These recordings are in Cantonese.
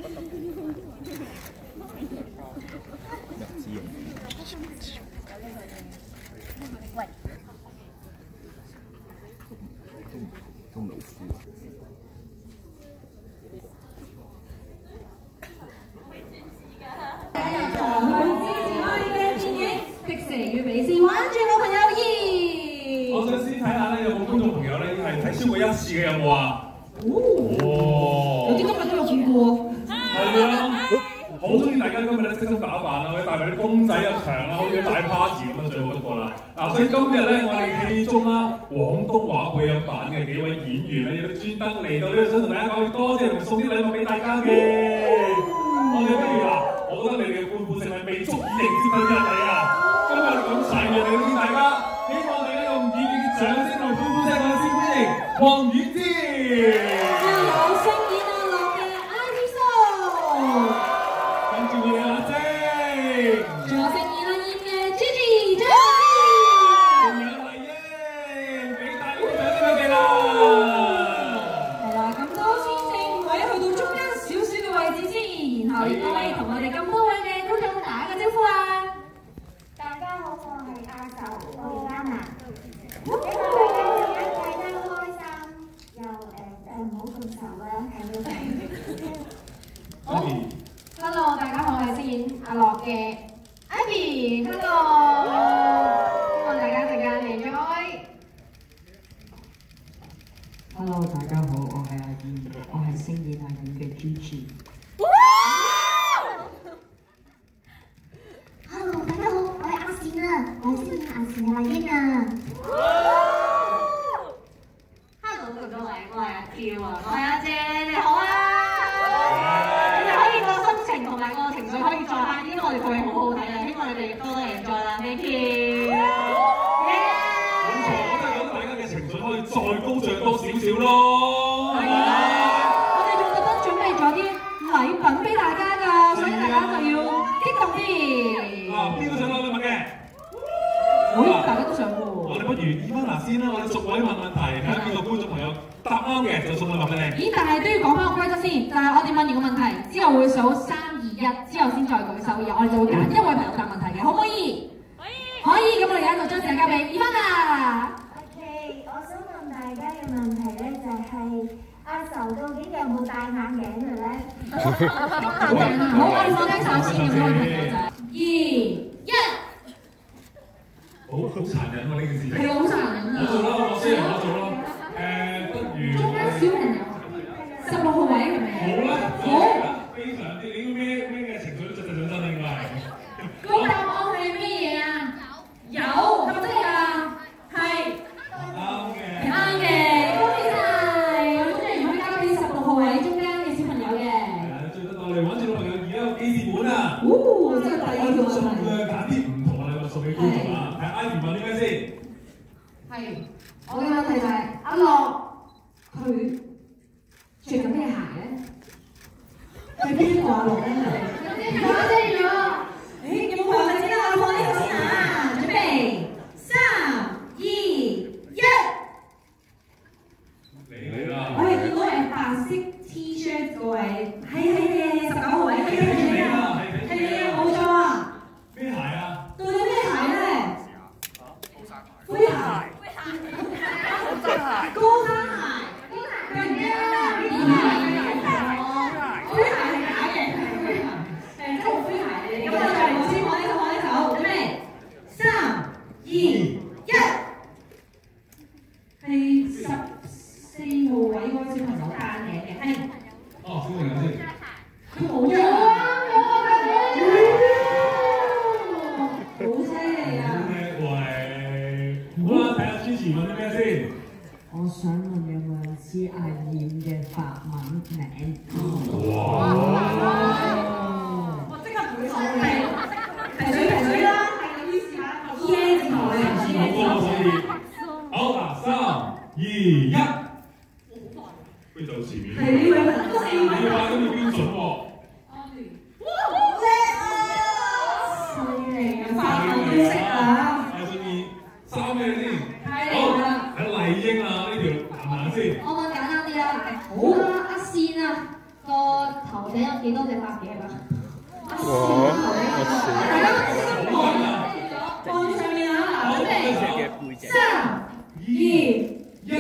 喂， 都老夫啊！ 迪士尼與美斯玩住老朋友2。 我想先睇下咧，有冇觀眾朋友咧係睇超過1次嘅有冇啊？ 有啲今日都有見過。 係啊，好中意大家今日咧悉心打扮啊，或者帶埋啲公仔入場啊，好似大 party 咁啊，最好不過啦。嗱，所以今日咧，我哋戲中啦廣東話配音版嘅幾位演員咧，亦都專登嚟到呢度，想同大家講多謝同送啲禮物俾大家嘅。我哋不如嗱，我覺得你哋嘅歡呼聲係未足以迎接佢入嚟啊！今日咁齊嘅嚟到大家，希望大家用熱烈嘅掌聲同歡呼聲，我哋先歡迎黃婉芝。 有飾演阿樂嘅 Ivy So。 跟住我哋阿晶。 仲有飾演阿燕嘅 Gigi。 仲有麗英，俾大啲掌聲佢哋啦。 係啦，咁多先正位去到中間少少嘅位置先，然後亦都可以同我哋咁多位嘅觀眾打個招呼啊！ 大家好，我係阿壽，我係Anna。希望大家開心，又唔好咁愁啦，係咪？ 好 ，Hello， 大家好，我係飾演阿樂嘅 Ivy。Hello， 希望大家陣間 enjoy。 Hello， 大家好，我係阿燕，我係飾演阿燕嘅 Gigi。 Hello， 大家好，我係阿善啊，我係飾演阿善嘅麗英啊。 Hello， 各位，我係阿嬌啊，我係阿姐，你好啊！你哋可以個心情同埋個情緒可以再嗨啲，因為我哋套戲好好睇啊！希望你哋多多enjoy啦 ，Thank you。 冇錯，我真係覺得大家嘅情緒可以再高漲多少少咯。 係啊，我哋仲特登準備咗啲禮品俾大家㗎，所以大家就要激動啲。 邊個想攞禮物嘅？ 大家都想喎。 我哋不如以翻嗱先啦，我哋逐位問問題，睇下邊個觀眾朋友答啱嘅就送禮物俾你。 咦？但係都要講翻個規則先，就係我哋問完個問題之後會數3、2、1，之後先再舉手，然後我哋就會揀一位朋友答問題嘅，可唔可以？可以。咁我哋而家就將時間交俾以芬啦。 OK，我想問大家嘅問題咧就係阿壽究竟有冇戴眼鏡嘅咧？ 好，我哋放低手先，咁多朋友就2、1。 好殘忍喎呢件事情。 係好殘忍啊！ 我做啦，我先我做啦。不如中間小朋友16號位係咪？ 好啦， 好。 非常之，你咩嘅情緒都實上身應該係。 個答案係咩嘢啊？有，係咪真係啊？係。 啱嘅。 啱嘅，恭喜晒！我中意可以交俾16號位中間嘅小朋友嘅。 係啊，最得我哋揾住老朋友而家有記事本啊！ 哦，真係第二條盡問題。 量揀啲唔同嘅禮物送俾觀眾啊！係Ivy問啲咩先？ 係，我嘅問題就係阿樂佢着緊咩鞋咧？係邊個阿樂咧？講清楚。誒，有冇朋友想知道我放呢個先啊？準備3、2、1。 嚟啦！ 我係見到係白色 T-shirt 嗰位，係19號位，係你啊，冇錯啊。 咩鞋啊？ 到底咩鞋咧？灰鞋。高踭鞋。高踭鞋。佢唔驚啦，呢啲係灰鞋係假嘅，灰鞋係真係灰鞋嚟嘅。咁我哋先放呢手，準備3、2、1。係14號位嗰個小朋友單嘅，係。 哦，小朋友先。 佢冇咗啊！好犀利啊！ 好啦，睇下主持問啲咩先。 我想問有冇人知阿燕嘅法文名？ 哇！ 我即刻同你講係水啦，係咁意思嚇。E 字頭嘅。 好嗱，3、2、1。邊度前面？ 係呢位朋友。 你話咁要標準喎。 法文都識啊！ 係中意3咩先？ 係好， 啦。 睇麗英啊，呢條行唔行先？ 我問簡單啲啦，好啦，阿善啊，個頭頂井有幾多隻發夾啊？ 大家望上面啊！嗱，準備3、2、1。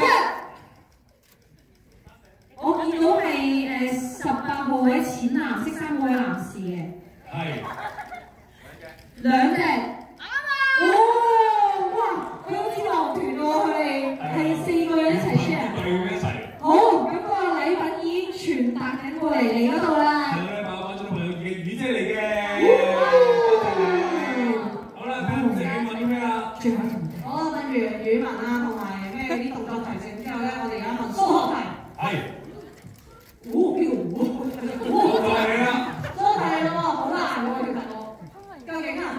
我見到係18號位淺藍色衫嗰位男士嘅。係。2隻。哦，哇！佢好似樂團喎，佢哋係4個人一齊 share。好，咁個禮品已經傳達緊過嚟你嗰度啦。係啦，馬灣中朋友嘅雨姐嚟嘅。好啦，睇同事問啲咩啊？好，跟住語文啊，同埋咩啲動作提醒之後咧，我哋而家問數學題。係。數學題啦。數學題咯，好難喎，其實我。究竟啊？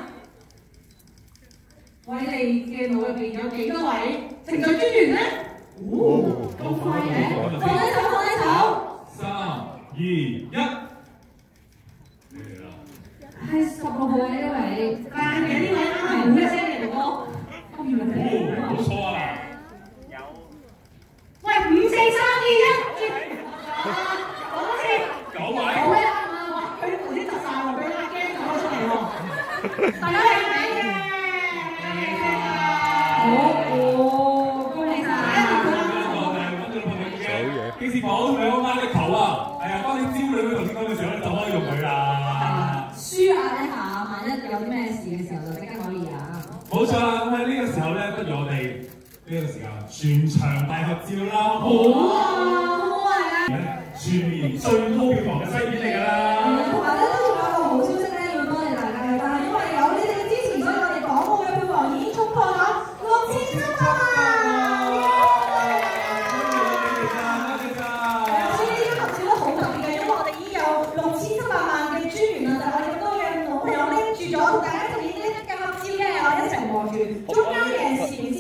我哋嘅腦入邊有幾多位程序專員咧？咁快嘅，放低手，放低手。3、2、1，嚟啦！係16號嘅呢位，但係呢位啱係好一聲嘅哥哥，我以為係冇錯啊！有。喂，5、4、3、2、1，講多次。9位。9位啱啊！佢頭先窒晒喎，俾阿驚講咗出嚟喎。大家係咪嘅？好，恭喜晒！幾時講2孖的球啊？係啊，當你招女佢頭先講嘅時候咧，就可以用佢啦。舒壓一下，萬一有啲咩事嘅時候，就即刻可以啊！冇錯啦，咁喺呢個時候咧，不如我哋呢個時間全場大合照啦！好啊，好啊！全年最高票房嘅西片嚟㗎啦！同埋咧都仲有一個好消息咧，要多謝大家嘅，但係因為有你哋嘅支持，所以我哋廣告嘅票房已經衝破咗6700萬！同大家一齊影一嘅合照嘅，我哋一齊望住中間嘅視線支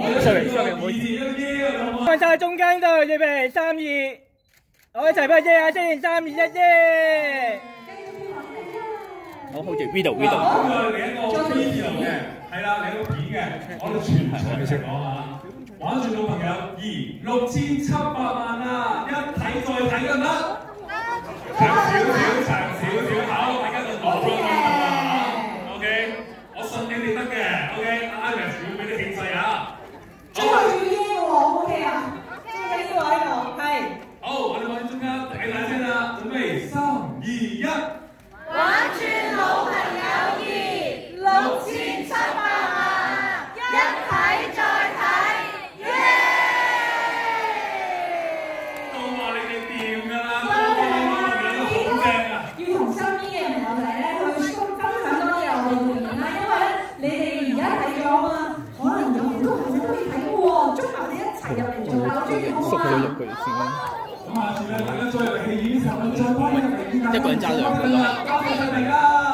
持。 放晒中間度，預備3、2，我一齊幫佢耶下先，3、2、1耶！ 好，好似 video。 咁啊，嚟一個 video 嘅，係啦，嚟一個片嘅，我哋全場一齊講下。玩轉到朋友，6700萬啊！一睇再睇得唔得？長少少，好，大家就講啦。我信你哋得嘅 ，OK， Alex 要俾啲氣勢啊！最後要耶喎 ，OK 啊？最緊要喺度，係。好，我哋揾中間睇睇先啦，準備3、2、1。玩轉老朋友2，6700萬，一睇再睇，耶！都話你哋掂㗎啦，好正啊！要同身邊嘅朋友仔咧去分享多啲我哋嘅電影啦，因為咧你哋而家睇咗啊嘛，可能有好多朋友都未睇喎，中埋你一齊入嚟做鬧專員好啊！咁下次咧，大家再入嚟戲院嘅時候，再幫你入嚟見下。 一個人揸2個都係。 交俾佢哋啦。